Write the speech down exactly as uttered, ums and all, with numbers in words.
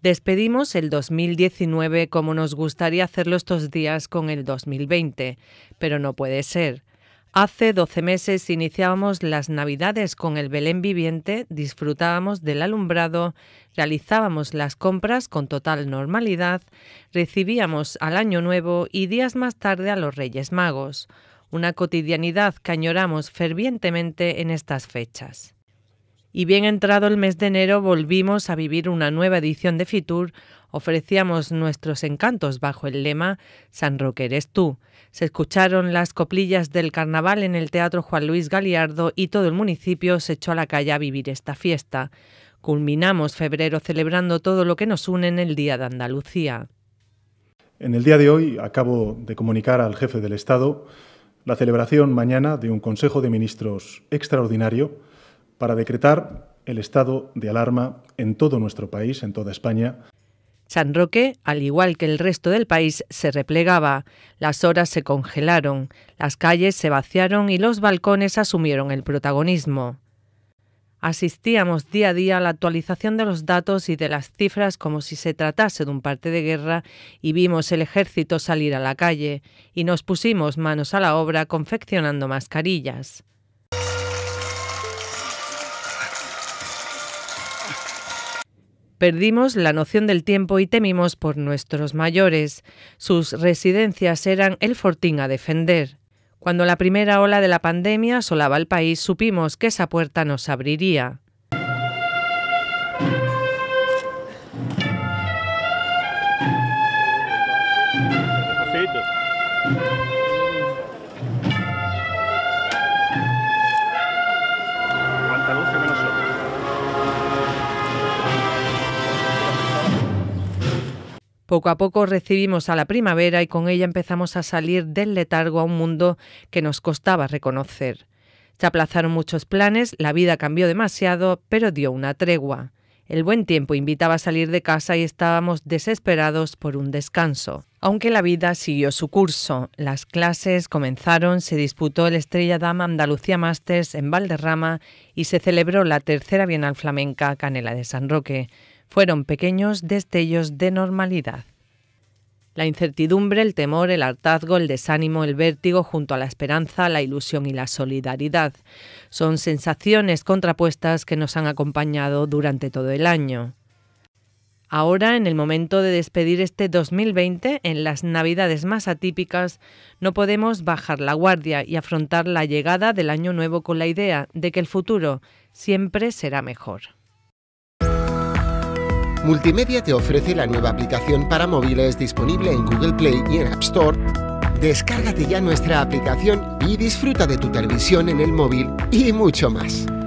Despedimos el dos mil diecinueve como nos gustaría hacerlo estos días con el dos mil veinte, pero no puede ser. Hace doce meses iniciábamos las Navidades con el Belén viviente, disfrutábamos del alumbrado, realizábamos las compras con total normalidad, recibíamos al Año Nuevo y días más tarde a los Reyes Magos, una cotidianidad que añoramos fervientemente en estas fechas. Y bien entrado el mes de enero volvimos a vivir una nueva edición de Fitur, ofrecíamos nuestros encantos bajo el lema «San Roque eres tú». Se escucharon las coplillas del carnaval en el Teatro Juan Luis Galiardo y todo el municipio se echó a la calle a vivir esta fiesta. Culminamos febrero celebrando todo lo que nos une en el Día de Andalucía. En el día de hoy acabo de comunicar al jefe del Estado la celebración mañana de un Consejo de Ministros extraordinario para decretar el estado de alarma en todo nuestro país, en toda España. San Roque, al igual que el resto del país, se replegaba, las horas se congelaron, las calles se vaciaron y los balcones asumieron el protagonismo. Asistíamos día a día a la actualización de los datos y de las cifras como si se tratase de un parte de guerra y vimos el ejército salir a la calle y nos pusimos manos a la obra confeccionando mascarillas. Perdimos la noción del tiempo y temimos por nuestros mayores. Sus residencias eran el fortín a defender. Cuando la primera ola de la pandemia asolaba el país, supimos que esa puerta nos abriría. Poco a poco recibimos a la primavera y con ella empezamos a salir del letargo a un mundo que nos costaba reconocer. Se aplazaron muchos planes, la vida cambió demasiado, pero dio una tregua. El buen tiempo invitaba a salir de casa y estábamos desesperados por un descanso. Aunque la vida siguió su curso, las clases comenzaron, se disputó el Estrella Damm Andalucía Masters en Valderrama y se celebró la tercera Bienal Flamenca Canela de San Roque. Fueron pequeños destellos de normalidad. La incertidumbre, el temor, el hartazgo, el desánimo, el vértigo, junto a la esperanza, la ilusión y la solidaridad. Son sensaciones contrapuestas que nos han acompañado durante todo el año. Ahora, en el momento de despedir este dos mil veinte, en las Navidades más atípicas, no podemos bajar la guardia y afrontar la llegada del Año Nuevo con la idea de que el futuro siempre será mejor. Multimedia te ofrece la nueva aplicación para móviles disponible en Google Play y en App Store. Descárgate ya nuestra aplicación y disfruta de tu televisión en el móvil y mucho más.